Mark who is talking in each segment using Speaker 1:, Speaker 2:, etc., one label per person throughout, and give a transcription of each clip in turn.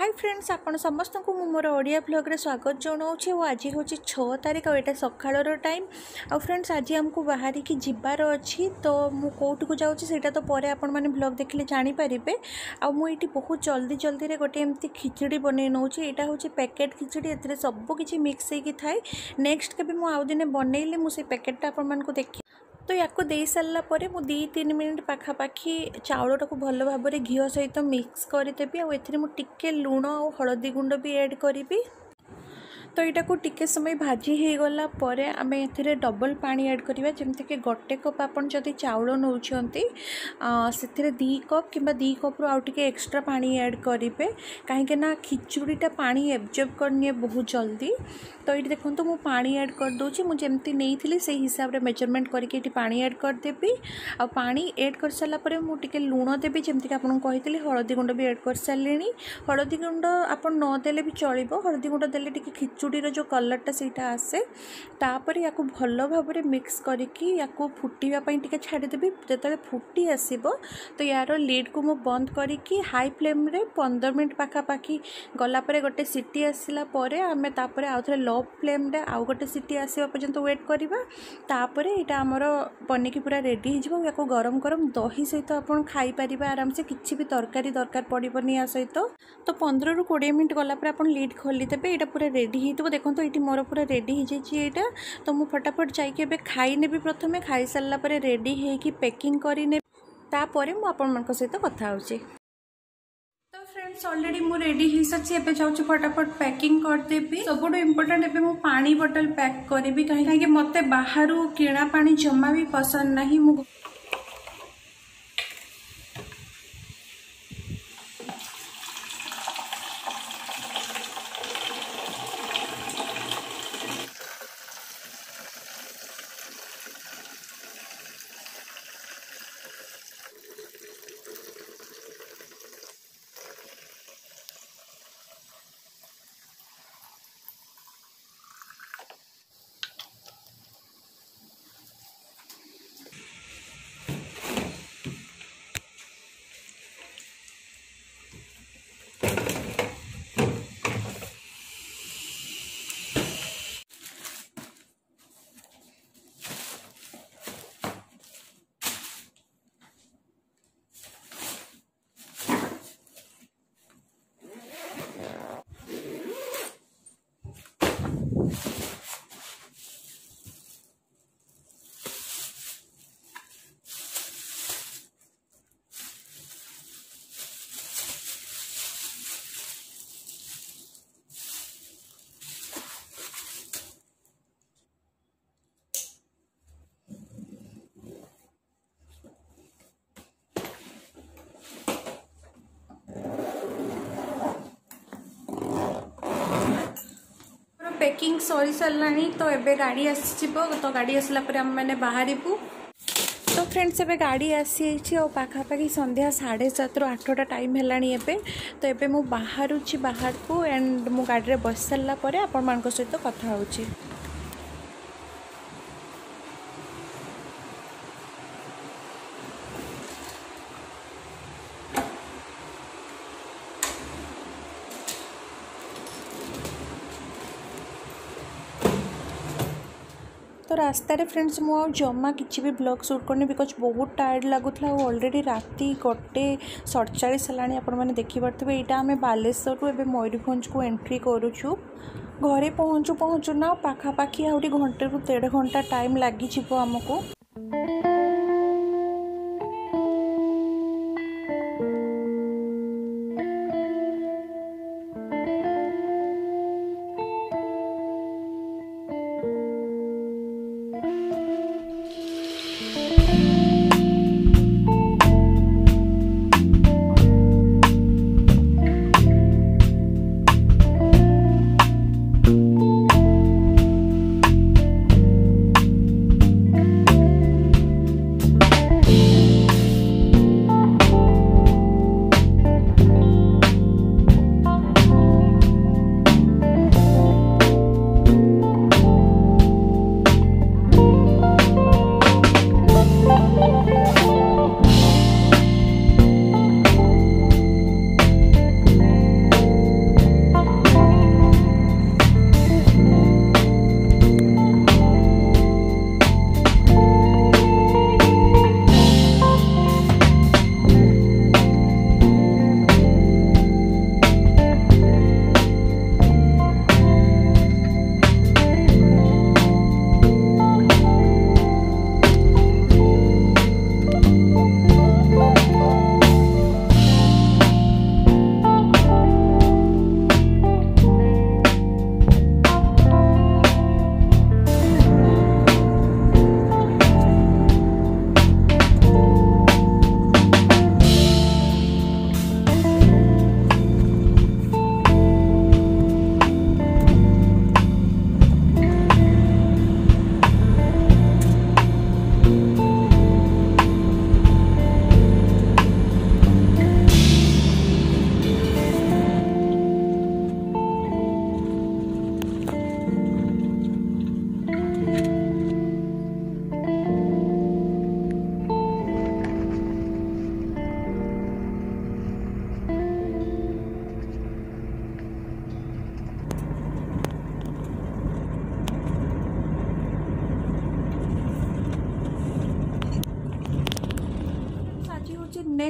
Speaker 1: Hi friends आपण समस्त को मोर ओडिया ब्लॉग रे स्वागत जनाऊँगी और आज हूँ 6 तारीख और यहाँ सकाळर टाइम आ फ्रेंड्स आज आमको बाहर की जीवार अच्छी तो मु कौट को जाऊँगी तो पर आपण मैंने ब्लॉग देखिले जानीपारे आईटी बहुत जल्दी जल्दी रे गोटे एमती खिचड़ी बन नौ यहाँ हूँ पैकेट खिचड़ी ए सबकि मिक्स होगी थाए नेक्स्ट के आउ दिन बनइले मुझे पैकेटा आपण देखी तो या दे सारा पर मु 2-3 मिनट पाखापाखी चाउलटा को भल भाव में घी सहित मिक्स करदेवी आए लुण और हलदी गुंड भी ऐड करी तो यहाँ को टिके समय भाजी हो गला पर आम ए डबल पानी ऐड करवा जमीक गोटे कप आपन जदि चाउल नौ से 2 कप कि 2 कप रु आउटे एक्स्ट्रा पानी ऐड करेंगे कहीं खिचुड़ीटा पानी एब्जर्व करनी बहुत जल्दी तो ये देखो मु पानी ऐड कर दूची मुझे नहीं से हिसाब से मेजरमेंट करके पानी ऐड करदेवी आ पानी ऐड कर सारा पर मुझे लुण देवी जमीक आपको कही हलदी गुंड भी ऐड कर सारे हलदी गुंड आप नदेले भी चलो हलदी गुंड देले खिचुड़ीर जो कलरटा सीटा आसे तापर या भल भाव में मिक्स करके या फुटापी टे छाड़देवी जो फुटी आसब तो यार लिड को मुझे बंद करके हाई फ्लेम रे 15 मिनट पाखापाखी गलापर गोटे सीटी आसला आम तापर आउ थे लो फ्लेम रे आउ गोटे सीटी आसवा पर्यंत वेट करवा तापर यहाँ आमर बनिकी पूरा रेडी हो गरम गरम दही सहित आप खाईपर आराम से किसी भी तरकारी दरकार पड़ोनी या सहित तो 15 ରୁ 20 मिनट गलापर आप लिड खोलीदेवे यहाँ पूरा रेडी हो देखो ये मोर पूरा रेडी हो जाए तो मुझे फटाफट जाइए खाई ने प्रथम खाई सारा रेडी होगी पैकिंग करने तापर मुझे सहित कथा होची तो फ्रेंड्स ऑलरेडी मु रेडी हो सारी एवं जाऊँ फटाफट पैकिंग करदेवी सब इम्पोर्टाट एवं मु पानी बोतल पैक करी कहीं मत बाहर किणा पानी जमा भी पसंद नहीं मु पैकिंग सरी सारा तो एबे गाड़ी आसीबो तो गाड़ी आसला पर हम मैंने बाहरिबू तो फ्रेंड्स एबे गाड़ी आसी और पाखापाखी संध्या 7:30 ରୁ 8ଟା टाइम हेलानी एबे तो एबे मु बाहरुची बाहर को एंड मु गाड़ी रे बस सारा पर आपण मानक सहित कथा होची तो रास्तार फ्रेंड्स मुझे जमा किसी भी ब्लॉग शूट करनी बिकज बहुत टायर्ड लगुला ऑलरेडी राति 1:47 है आपण मैंने देखिपे यहाँ आम बालेश्वर रू एवं मयूरभंज को एंट्री करुचु घरे पहुँचु पहुँचु ना पाखापाखी आउटी घंटे रू 1.5 घंटा टाइम लगी आमको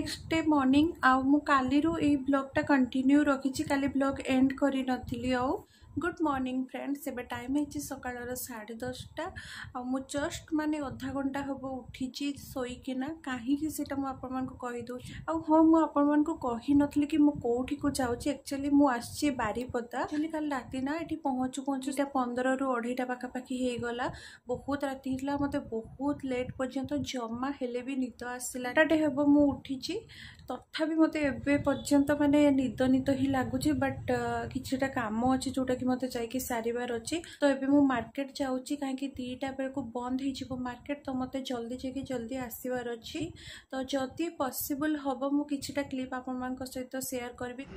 Speaker 1: नेक्स्ट डे मॉर्निंग आउ मु काली रू ए ब्लॉगटा कंटिन्यू रखी काली ब्लॉग एंड करी नथिली आउ गुड मॉर्निंग फ्रेंड्स एबे टाइम है सकाळ 10:30 आ मु जस्ट माने आधा घंटा हम उठी शोकिना कहीं से आपको आ हाँ मुझे कही नी कि कौटी को जाऊँगी एक्चुअली मुझे बारीपदा एक्चुअली कल राति ना ये पहुँचू पहुँचू 15 ରୁ 2:30 पाखापाखि हो गला बहुत राति होता मत बहुत लेट पर्यंत जमा हेले भी निद आसला डे हम मु उठी तथापि मत एबे पर्यंत माने निद निद ही लगुच बट किछिटा काम अच्छी जोटा कि मत जाइए सारिबार अच्छी तो एबे मु मार्केट जाऊँगी कहीं 2टा बेलू बंद हो मार्केट तो मत जल्दी जाकि जल्दी आसबार अच्छी तो जदि पॉसिबल हम मु किछिटा क्लिप आपण सहित शेयर करी।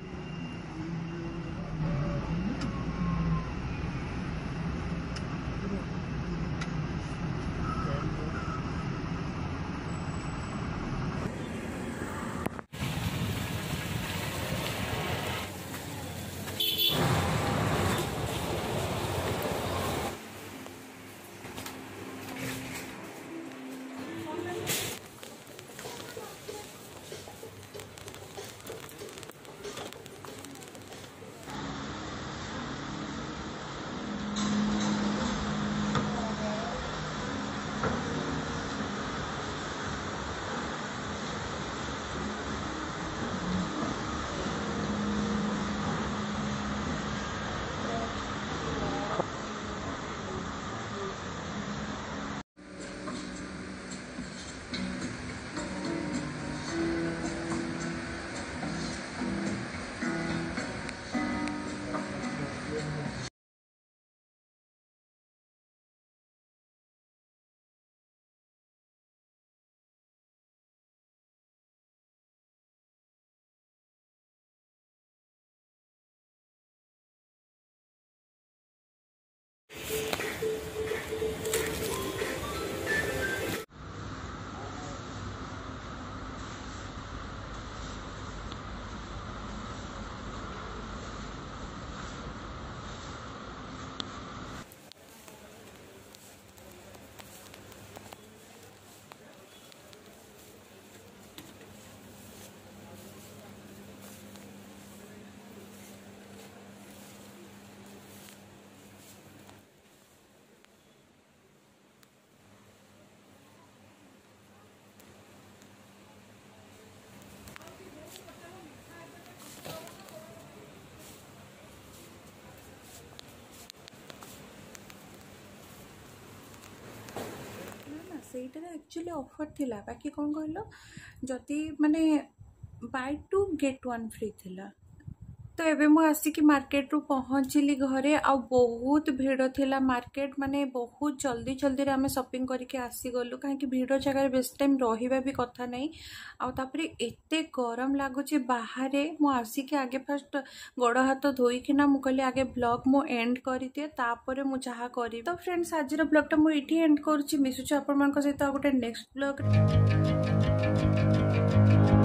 Speaker 1: ସେଇଟାରେ एक्चुअली ऑफर थिला बाकी कौन कहलो जदि माने बाय 2 गेट 1 फ्री थिला तो एबे मु आसिकी मार्केट रू पहुँचली घरे आ बहुत भीड़ थिला मार्केट माने बहुत जल्दी जल्दी रे आमे शॉपिंग करके आसी गलु कहीं भीड़ जगह बेस टाइम रहिबा भी कथा नहीं आ तापरे एते गरम लागुचे बाहरे मु आसिकी आगे फर्स्ट गोड़ हाथ धोईकिना मु कहली आगे ब्लॉग मु एंड करी दिए तापरे मु जहा करी तो फ्रेंड्स आज ब्लॉग टा मु इठी एंड करूची मिसुची आपण मान सहित गोटे नेक्स्ट ब्लॉग।